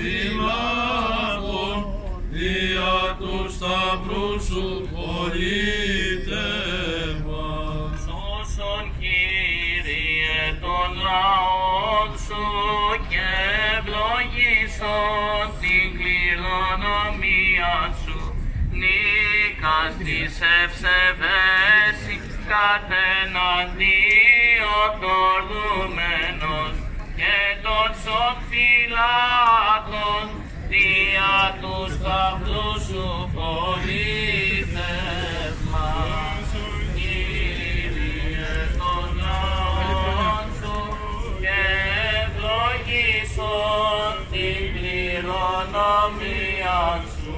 φυλάκων, δια του σταυρού σου πολίτευα. Σώσον, Κύριε, τον λαόν σου και ευλογήσον την κληρονομία σου. Νίκας της ευσεβέση κατεναντίον τορδουμένος και των σων φυλάκων δια του σταυρού σου πολίτευμα. Κύριε, τον λαόν σου και ευλογήσον την κληρονομία σου.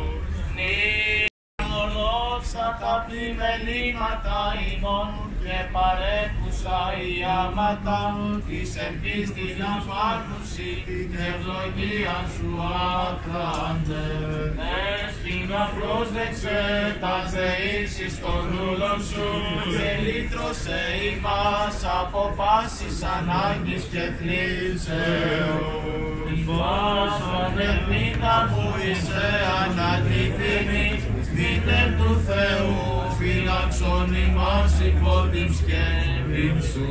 Νίκας τα πλημελήματα ημών και παρέχουσα η άματα της ευχής την απάρνουση και ευλογία σου άκραντε. Δέσποινα πρόσδεξε τα θεήσεις των ρούλων σου και λύτρωσε ημάς από πάσης ανάγκης και θλίψεως. Βάσον ελπίδα μου είσαι αναντιθήνη, μήτε του Θεού φύλαξον ημάς υπό την σκέπην σου.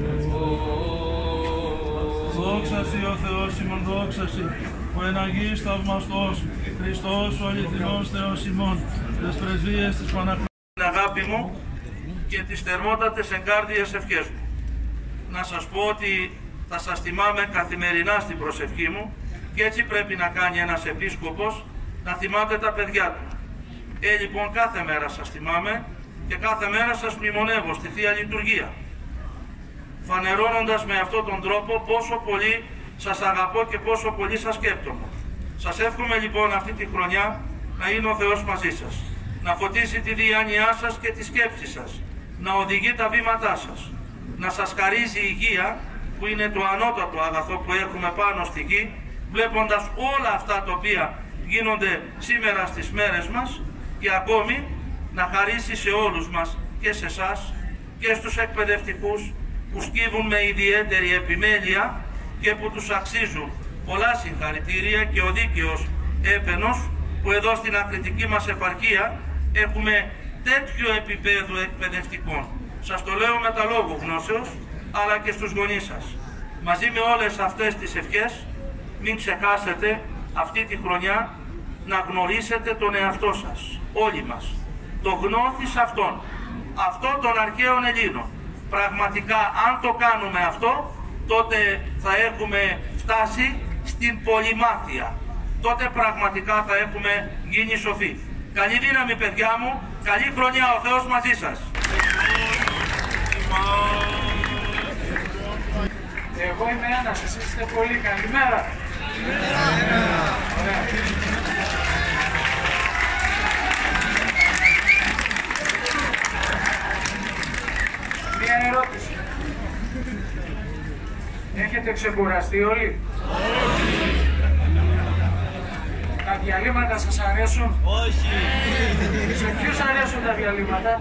Δόξα σοι ο Θεός ημών, δόξα σοι, ο εναγής θαυμαστός, Χριστός ο αληθινός Θεός ημών, τις πρεσβείες της Παναχρονίας. Την αγάπη μου και τις θερμότατες εγκάρδιες ευχές μου. Να σας πω ότι θα σας θυμάμαι καθημερινά στην προσευχή μου και έτσι πρέπει να κάνει ένας επίσκοπος, να θυμάται τα παιδιά του. Λοιπόν, κάθε μέρα σας θυμάμαι και κάθε μέρα σας μνημονεύω στη Θεία Λειτουργία, φανερώνοντας με αυτόν τον τρόπο πόσο πολύ σας αγαπώ και πόσο πολύ σας σκέπτομαι. Σας εύχομαι λοιπόν αυτή τη χρονιά να είναι ο Θεός μαζί σας, να φωτίσει τη διάνοιά σας και τη σκέψη σας, να οδηγεί τα βήματά σας, να σας χαρίζει υγεία που είναι το ανώτατο αγαθό που έχουμε πάνω στη γη, βλέποντας όλα αυτά τα οποία γίνονται σήμερα στις μέρες μας, και ακόμη να χαρίσει σε όλους μας και σε εσάς και στους εκπαιδευτικούς που σκύβουν με ιδιαίτερη επιμέλεια και που τους αξίζουν πολλά συγχαρητήρια και ο δίκαιος έπαινος που εδώ στην ακριτική μας επαρχία έχουμε τέτοιο επίπεδο εκπαιδευτικών. Σας το λέω με τα λόγου γνώσεως, αλλά και στους γονείς σας. Μαζί με όλες αυτές τις ευχές, μην ξεχάσετε αυτή τη χρονιά να γνωρίσετε τον εαυτό σας, όλοι μας. Το γνώθις αυτόν, αυτό των αρχαίων Ελλήνων. Πραγματικά, αν το κάνουμε αυτό, τότε θα έχουμε φτάσει στην πολυμάθεια. Τότε πραγματικά θα έχουμε γίνει σοφοί. Καλή δύναμη, παιδιά μου, καλή χρονιά, ο Θεός μαζί σας. Εγώ είμαι ένας, εσείς είστε πολύ. Καλημέρα. Ωραία. Μία ερώτηση. Έχετε ξεκουραστεί όλοι? Τα διαλύματα σας αρέσουν? Όχι. Σε ποιους αρέσουν τα διαλύματα?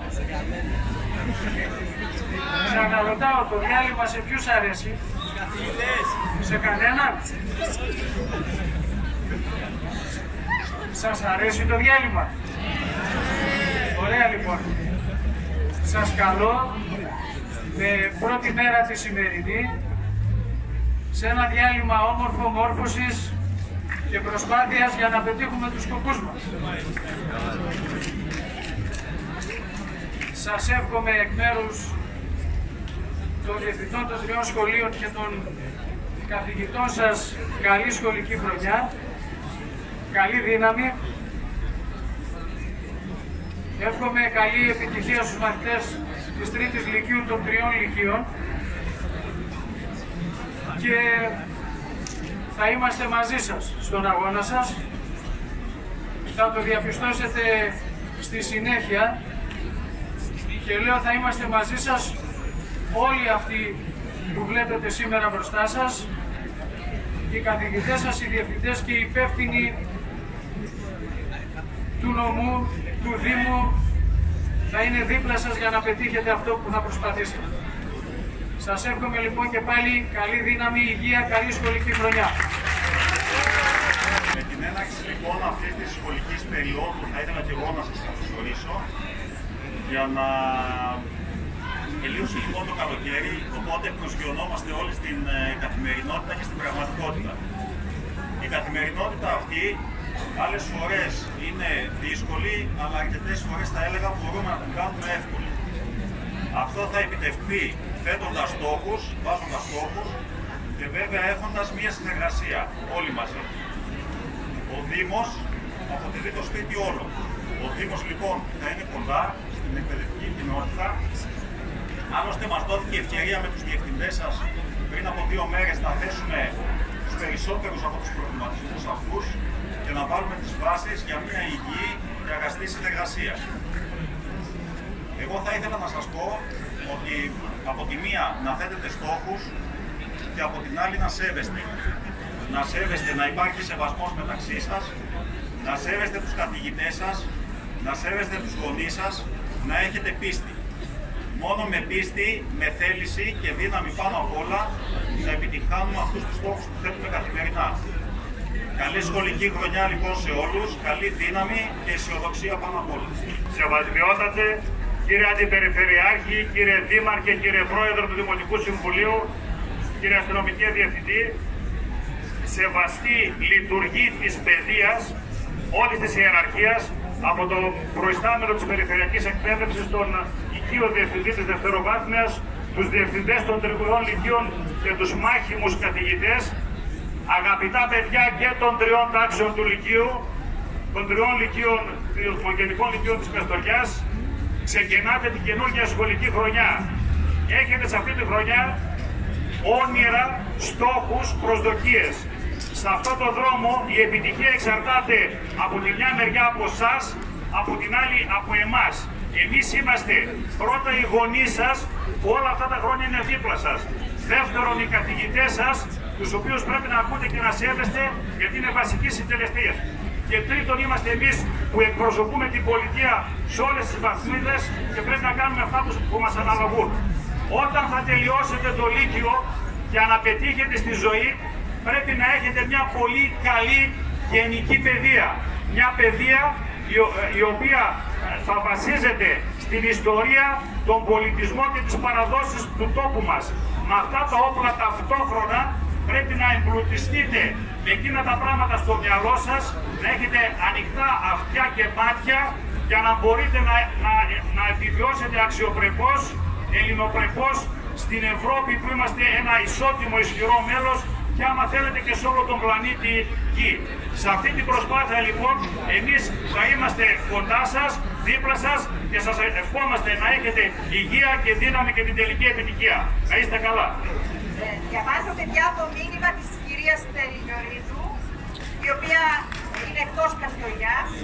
Ξαναρωτάω, το διάλειμμα σε ποιους αρέσει? Σε κανέναν? Σας αρέσει το διάλειμμα? Ωραία λοιπόν. Σας καλώ με πρώτη μέρα τη σημερινή σε ένα διάλειμμα όμορφο μόρφωσης και προσπάθειας για να πετύχουμε τους σκοπούς μας. Σας εύχομαι εκ μέρους των διευθυντών των 3 σχολείων και των καθηγητών σας καλή σχολική χρονιά, καλή δύναμη. Εύχομαι καλή επιτυχία στους μαθητές της 3ης Λυκείου των 3 Λυκείων και θα είμαστε μαζί σας στον αγώνα σας. Θα το διαπιστώσετε στη συνέχεια και λέω θα είμαστε μαζί σας όλοι αυτοί που βλέπετε σήμερα μπροστά σας, οι καθηγητές σας, οι διευθυντές και οι υπεύθυνοι του νομού, του Δήμου, θα είναι δίπλα σας για να πετύχετε αυτό που θα προσπαθήσετε. Σας εύχομαι λοιπόν και πάλι καλή δύναμη, υγεία, καλή σχολική χρονιά. Με την έναρξη λοιπόν αυτής της σχολικής περίοδου θα ήθελα και εγώ να σας καλωσορίσω για να τελείωσε λοιπόν το καλοκαίρι, οπότε προσγειωνόμαστε όλοι στην καθημερινότητα και στην πραγματικότητα. Η καθημερινότητα αυτή άλλες φορές είναι δύσκολη, αλλά αρκετές φορές θα έλεγα μπορούμε να την κάνουμε εύκολη. Αυτό θα επιτευχθεί θέτοντας στόχους, βάζοντας στόχους και βέβαια έχοντας μία συνεργασία όλοι μαζί. Ο Δήμος αποτελεί το σπίτι όλων. Ο Δήμος λοιπόν θα είναι κοντά στην εκπαιδευτική κοινότητα. Άλλωστε μας δόθηκε η ευκαιρία με τους διευθυντές σας πριν από 2 μέρες να θέσουμε τους περισσότερους από τους προβληματισμούς αυτούς και να βάλουμε τις βάσεις για μια υγιή και αγαστή συνεργασία. Εγώ θα ήθελα να σας πω ότι από τη μία να θέτετε στόχους και από την άλλη να σέβεστε. Να σέβεστε, να υπάρχει σεβασμός μεταξύ σας, να σέβεστε τους καθηγητές σας, να σέβεστε τους γονείς σας, να έχετε πίστη. Μόνο με πίστη, με θέληση και δύναμη πάνω απ' όλα θα επιτυχάνουμε αυτούς τους στόχους που θέτουμε καθημερινά. Καλή σχολική χρονιά λοιπόν σε όλους, καλή δύναμη και αισιοδοξία πάνω απ' όλα. Σεβασμιότατε, κύριε Αντιπεριφερειάρχη, κύριε Δήμαρχε, κύριε Πρόεδρο του Δημοτικού Συμβουλίου, κύριε Αστυνομική Διευθυντή, σεβαστή λειτουργή της παιδείας, όλης της ιεραρχίας, από το προϊστάμενο της Περιφερειακής Εκπαίδευσης, τον οικείο διευθυντή της δευτεροβάθμιας, τους διευθυντές των τριών λυκείων και τους μάχημους καθηγητές, αγαπητά παιδιά και των 3 τάξεων του Λυκείου, των 3 λυκείων, των Γενικών Λυκείων της Καστοριάς, ξεκινάτε την καινούργια σχολική χρονιά. Έχετε σε αυτή τη χρονιά όνειρα, στόχους, προσδοκίες. Σε αυτόν τον δρόμο η επιτυχία εξαρτάται από τη μια μεριά από εσάς, από την άλλη από εμάς. Εμείς είμαστε πρώτα οι γονείς σας που όλα αυτά τα χρόνια είναι δίπλα σας. Δεύτερον οι καθηγητές σας, τους οποίους πρέπει να ακούτε και να σέβεστε γιατί είναι βασικοί συντελεστές. Και τρίτον είμαστε εμείς που εκπροσωπούμε την πολιτεία σε όλες τις βαθμίδες και πρέπει να κάνουμε αυτά που μας αναλογούν. Όταν θα τελειώσετε το Λύκειο για να πετύχετε στη ζωή, πρέπει να έχετε μια πολύ καλή γενική παιδεία. Μια παιδεία η οποία θα βασίζεται στην ιστορία, τον πολιτισμό και τις παραδόσεις του τόπου μας. Με αυτά τα όπλα ταυτόχρονα πρέπει να εμπλουτιστείτε με εκείνα τα πράγματα στο μυαλό σας, να έχετε ανοιχτά αυτιά και μάτια για να μπορείτε να επιβιώσετε αξιοπρεπώς, ελληνοπρεπώς στην Ευρώπη που είμαστε ένα ισότιμο ισχυρό μέλος και άμα θέλετε και σε όλο τον πλανήτη Γη. Σε αυτή την προσπάθεια λοιπόν εμείς θα είμαστε κοντά σας, δίπλα σας και σας ευχόμαστε να έχετε υγεία και δύναμη και την τελική επιτυχία. Να είστε καλά. Διαβάζω παιδιά το μήνυμα της κυρίας Τελειορίδου, η οποία είναι εκτός Καστοριάς.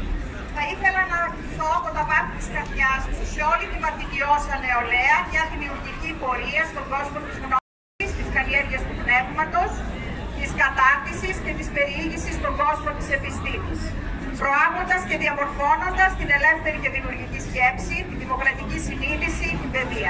Θα ήθελα να ρωτηθώ από τα βάθη της καρδιάς μου σε όλη τη μαθητιώσα νεολαία μια δημιουργική πορεία στον κόσμο της γνώσης, της καλλιέργειας του πνεύματος, της κατάρτισης και της περιήγησης στον κόσμο της επιστήμης, προάγοντας και διαμορφώνοντας την ελεύθερη και δημιουργική σκέψη, την δημοκρατική συνείδηση, την παιδεία.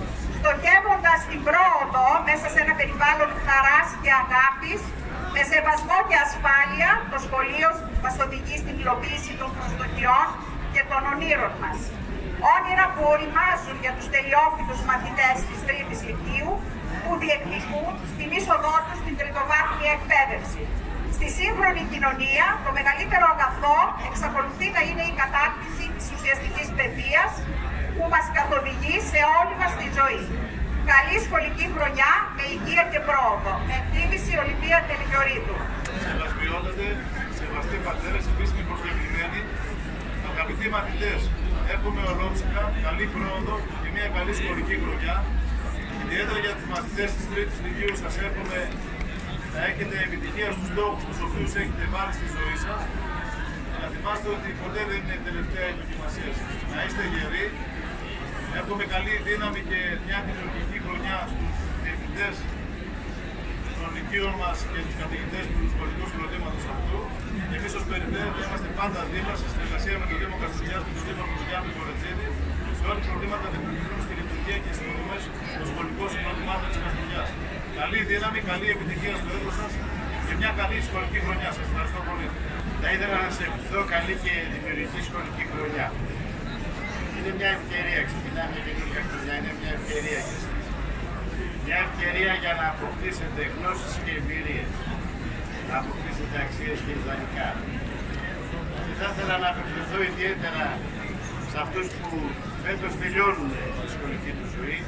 Στοχεύοντας την πρόοδο μέσα σε ένα περιβάλλον χαράς και αγάπης, με σεβασμό και ασφάλεια, το σχολείο μας οδηγεί στην υλοποίηση των προσδοκιών και των ονείρων μας. Όνειρα που οριμάζουν για τους τελειόφοιτους μαθητές της 3ης Λυκείου, που διεκδικούν στην είσοδό τους στην τριτοβάθμια εκπαίδευση. Στη σύγχρονη κοινωνία, το μεγαλύτερο αγαθό εξακολουθεί να είναι η κατάρτιση της ουσιαστικής παιδείας, που μας καθοδηγεί σε όλη μας τη ζωή. Καλή σχολική χρονιά με υγεία και πρόοδο. Με εκτίμηση Ολυμπία Τελειορίδου. Σεβασμιότατε, σεβαστοί πατέρες, επίσημοι προσκεκλημένοι, αγαπητοί μαθητές, εύχομαι ολόψυχα καλή πρόοδο και μια καλή σχολική χρονιά. Ιδιαίτερα για τους μαθητές της 3ης Λυκείου σας εύχομαι να έχετε επιτυχία στους στόχους τους οποίους έχετε βάλει στη ζωή σας. Να θυμάστε ότι ποτέ δεν είναι η τελευταία η δοκιμασία σας. Να είστε γεροί. Εύχομαι καλή δύναμη και μια δημιουργική χρονιά στους διευθυντές των λυκείων μας και τους καθηγητές του σχολικού συγκροτήματος αυτού. Εμείς ως Περιφέρεια θα είμαστε πάντα δίπλα σε συνεργασία με τον Δήμο Καστοριάς και τον Δήμο Γιάννη Κορετζίδη σε ό,τι προβλήματα δημιουργούν στη λειτουργία και στις υποδομές των σχολικών συγκροτημάτων της Καστοριάς. Καλή δύναμη, καλή επιτυχία στο έργο σας. και μια καλή σχολική χρονιά. Σας ευχαριστώ πολύ. Θα ήθελα να σε ευχηθώ καλή και δημιουργική σχολική χρονιά. Είναι μια ευκαιρία, ξεκινάμε μια καινούργια χρονιά, είναι μια ευκαιρία για εσάς. Μια ευκαιρία για να αποκτήσετε γνώσεις και εμπειρίες, να αποκτήσετε αξίες και ιδανικά. Και θα ήθελα να απευθυνθώ ιδιαίτερα σε αυτούς που φέτος τελειώνουν τη σχολική του ζωή.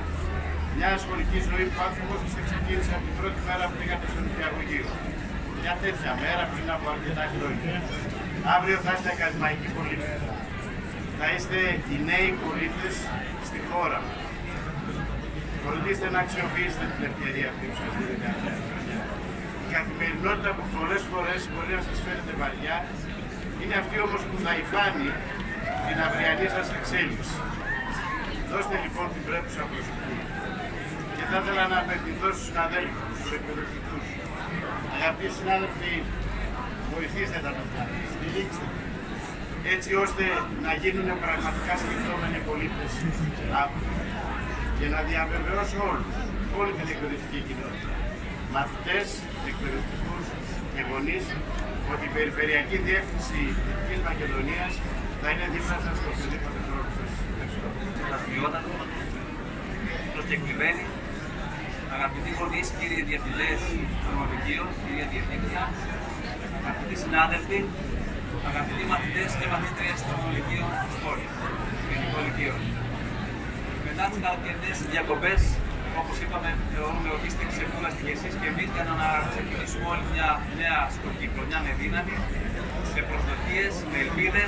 Μια σχολική ζωή που άνθρωπος ξεκίνησε από την πρώτη μέρα που πήγατε στον νηπιαγωγείο. Μια τέτοια μέρα πριν από αρκετά χρόνια. Αύριο θα είστε ακαδημαϊκοί πολίτες. Θα είστε οι νέοι πολίτες στη χώρα μας. Φροντίστε να αξιοποιήσετε την ευκαιρία αυτή που σας δίνετε αυτή τη χρονιά. Η καθημερινότητα που πολλές φορές μπορεί να σας φαίνεται βαριά, είναι αυτή όμως που θα υφάνει την αυριανή σας εξέλιξη. Δώστε λοιπόν την πρέπουσα προσοχή. Και θα ήθελα να απευθυνθώ στους συναδέλφους, στους εκπαιδευτικούς. Αγαπητοί συνάδελφοι, βοηθήστε τα παιδιά, στηρίξτε, έτσι ώστε να γίνουν πραγματικά σκεπτόμενοι πολίτες αύριο. Και να διαβεβαιώσω όλη την εκπαιδευτική κοινότητα, μαθητές, εκπαιδευτικούς και γονείς, ότι η Περιφερειακή Διεύθυνση Δυτικής Μακεδονίας θα είναι δίπλα σας στο οποιοδήποτε τρόπο σας. Ευχαριστώ. Προσκεκλημένοι, αγαπητοί γονείς, κύριοι διευθυντές του Νομικείου, κυρία Διευθύντρια, αγαπητοί συνάδελφοι, αγαπητοί μαθητές και μαθήτριες των Λυκείων της πόλης, Ελληνικών Λυκείων. Μετά τις καλοκαιρινές διακοπές, όπως είπαμε, θεωρούμε ότι είστε ξεκούραστοι και εσείς και εμείς για να ξεκινήσουμε όλη μια νέα σχολική χρονιά με δύναμη, με προσδοκίες, με ελπίδες,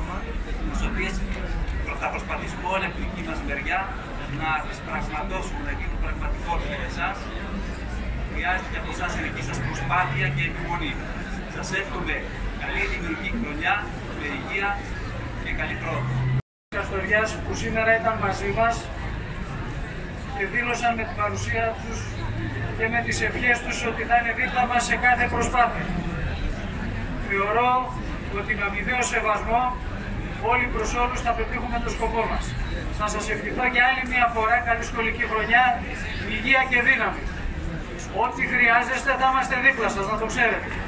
τις οποίες θα προσπαθήσουμε όλη από την δική μας μεριά να τις πραγματώσουμε, να γίνουν πραγματικότητα για εσάς. Χρειάζεται και από εσάς η δική σας προσπάθεια και επιμονή. Σας εύχομαι καλή δημιουργική χρονιά, με υγεία και καλή πρόοδο. Καστοριάς που σήμερα ήταν μαζί μας και δήλωσαν με την παρουσία τους και με τις ευχές τους ότι θα είναι δίπλα μας σε κάθε προσπάθεια. Θεωρώ ότι με αμοιβαίο σεβασμό όλοι προς όλους θα πετύχουμε το σκοπό μας. Θα σας ευχηθώ για άλλη μια φορά καλή σχολική χρονιά, υγεία και δύναμη. Ό,τι χρειάζεστε θα είμαστε δίπλα σας, να το ξέρετε.